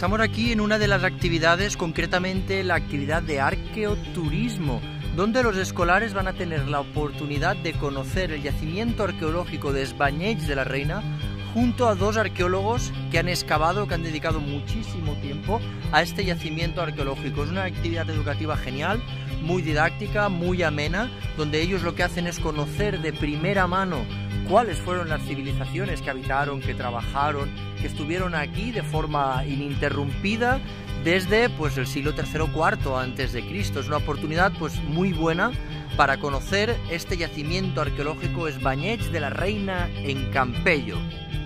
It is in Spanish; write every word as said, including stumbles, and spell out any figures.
estamos aquí en una de las actividades, concretamente la actividad de arqueoturismo, donde los escolares van a tener la oportunidad de conocer el yacimiento arqueológico de Es Banyets de la Reina junto a dos arqueólogos que han excavado, que han dedicado muchísimo tiempo a este yacimiento arqueológico. Es una actividad educativa genial, muy didáctica, muy amena, donde ellos lo que hacen es conocer de primera mano cuáles fueron las civilizaciones que habitaron, que trabajaron, que estuvieron aquí de forma ininterrumpida desde pues, el siglo tercero o cuarto antes de Cristo. Es una oportunidad pues, muy buena para conocer este yacimiento arqueológico Es Banyets de la Reina en Campello.